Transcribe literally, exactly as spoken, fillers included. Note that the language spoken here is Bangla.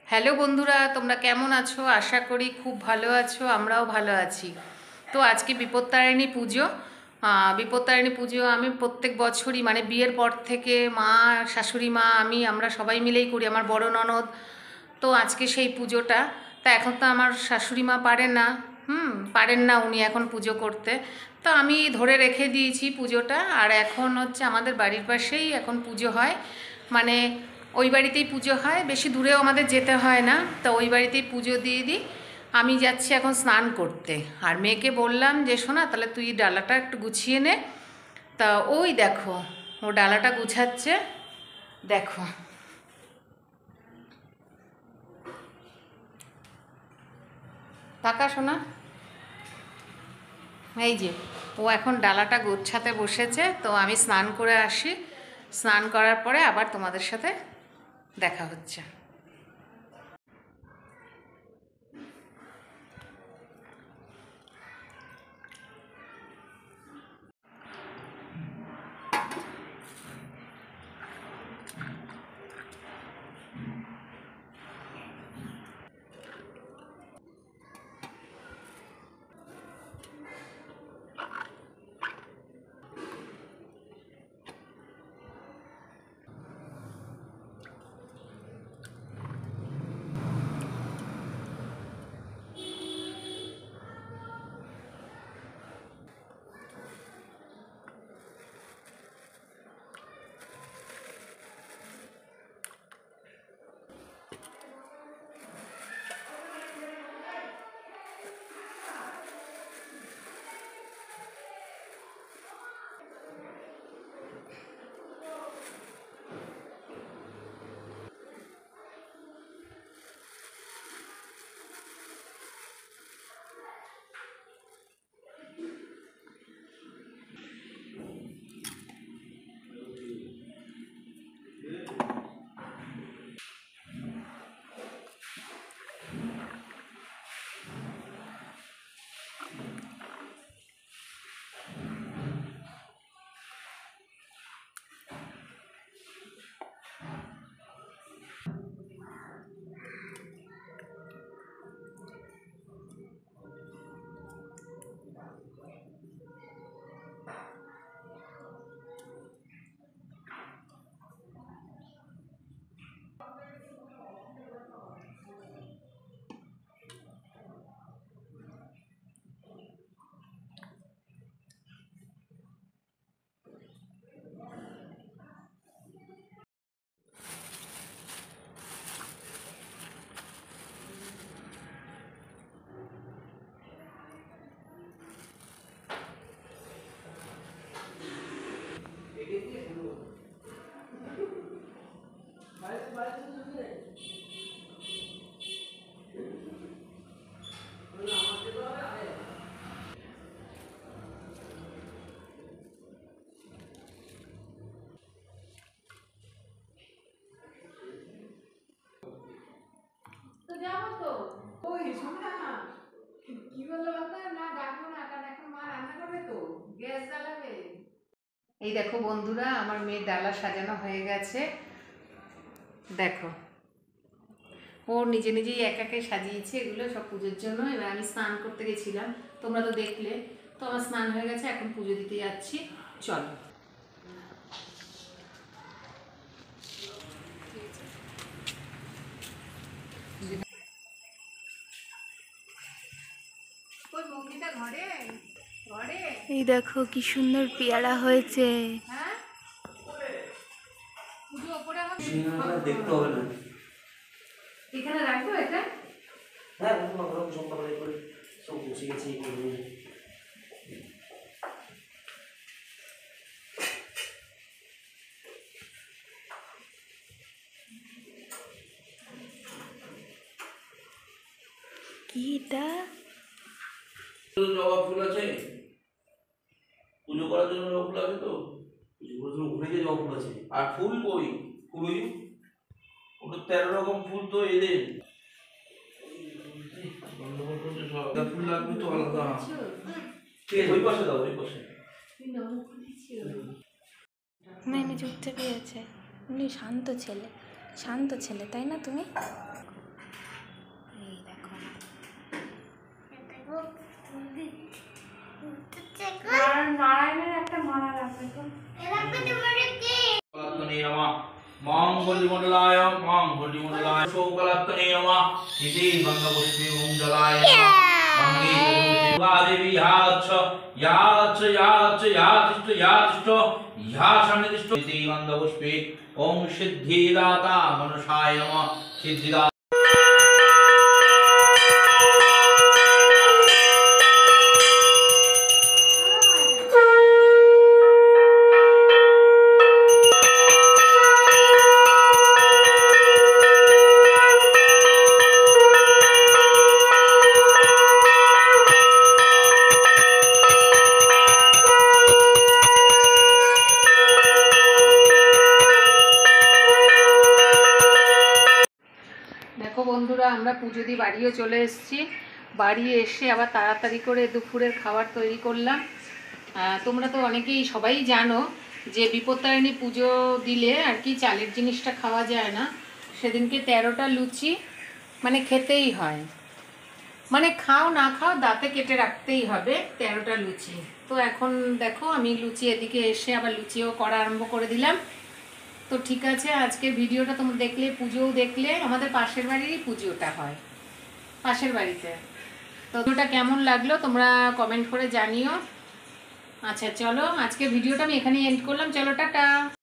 হ্যালো বন্ধুরা, তোমরা কেমন আছো? আশা করি খুব ভালো আছো, আমরাও ভালো আছি। তো আজকে বিপত্তারিণী পুজো। আহ, বিপত্তারিণী পুজো আমি প্রত্যেক বছরই, মানে বিয়ের পর থেকে মা, শাশুড়ি মা, আমি আমরা সবাই মিলেই করি, আমার বড় ননদ। তো আজকে সেই পুজোটা। তা এখন তো আমার শাশুড়ি মা পারেন না, হুম পারেন না উনি এখন পুজো করতে। তো আমি ধরে রেখে দিয়েছি পুজোটা, আর এখন হচ্ছে আমাদের বাড়ির পাশেই এখন পুজো হয়। মানে ওই বাড়িতেই পুজো হয়, বেশি দূরেও আমাদের যেতে হয় না। তো ওই বাড়িতেই পুজো দিয়ে দিই। আমি যাচ্ছি এখন স্নান করতে, আর মেয়েকে বললাম যে শোনা তাহলে তুই ডালাটা একটু গুছিয়ে নে। তা ওই দেখো, ও ডালাটা গুছাচ্ছে, দেখো। টাকা শোনা, এই যে ও এখন ডালাটা গোছাতে বসেছে। তো আমি স্নান করে আসি, স্নান করার পরে আবার তোমাদের সাথে দেখা হচ্ছে। তো যাবো তো। ওই শোনা, কি বললো বলতো, না ডাকবো না, কারণ এখন মা রান্না করবে, তো গ্যাস জ্বালাবে। এই দেখো বন্ধুরা, আমার মেয়ের ডালা সাজানো হয়ে গেছে, দেখো। ও নিজে নিজেই একাকে সাজিয়েছে এগুলো সব পুজোর জন্য। এবার আমি স্নান করতে গেছিলাম, তোমরা তো দেখলে। তো আমার স্নান হয়ে গেছে, এখন পুজো দিতে যাচ্ছি, চলো। ঘরে ঘরে এই দেখো কি সুন্দর পেয়ারা হয়েছে। হ্যাঁ, পুজো ওপরে হবে, দেখতে হবে না। এখানে রাখো এটা। হ্যাঁ, গরম সকালে করে সব গুছিয়ে গেছি করবো। কি এটা? জবা ফুল আছে, পুজো করার জন্য জবা ফুল আছে, তো পুজো করার জন্য ঘুরে গিয়ে জবা ফুল আছে। আর ফুল কই? ফুল ওই ওটা তেরো রকম ফুল তো এদের ফুল লাগবে তো আলাদা। ঠিক আছে, ওই পাশে দাও, ওই পাশে। মেয়ে চুপচাপ পেয়েছে, উনি শান্ত ছেলে, শান্ত ছেলে তাই না তুমি? নারায়ণের একটা মালা রাখবে তো। কলাত্তনে নমঃ মঙ্গলমণ্ডলায় মঙ্গলমণ্ডলায় শোকলাত্তনে নমঃ ইতি গঙ্গাপুষ্পে ওম জলায় মঙ্গে দেবী ইয়াচ্ছ ইয়াচ্ছ ইয়াচ্ছ ইয়াচ্ছ ইয়াচ্ছ ইহা সন্নিধিষ্ঠ ইতি গঙ্গাপুষ্পে ওম সিদ্ধিদাতা মনসায় নমঃ সিদ্ধিদাতা। দেখো বন্ধুরা, আমরা পুজো দিয়ে বাড়িও চলে এসেছি। বাড়ি এসে আবার তাড়াতাড়ি করে দুপুরের খাবার তৈরি করলাম। আহ, তোমরা তো অনেকেই সবাই জানো যে বিপত্তারিণী পুজো দিলে আর কি চালের জিনিসটা খাওয়া যায় না। সেদিনকে তেরোটা লুচি মানে খেতেই হয়, মানে খাও না খাও দাঁতে কেটে রাখতেই হবে তেরোটা লুচি। তো এখন দেখো আমি লুচি এদিকে এসে আবার লুচিও করা আরম্ভ করে দিলাম। তো ঠিক আছে, আজকের ভিডিওটা তোমরা দেখলে, পুজোও দেখলে, আমাদের পাশের বাড়িরই পুজোটা হয় পাশের বাড়িতে। তো ভিডিওটা কেমন লাগলো তোমরা কমেন্ট করে জানিও। আচ্ছা চলো, আজকের ভিডিওটা আমি এখানেই এন্ড করলাম। চলো টাটা।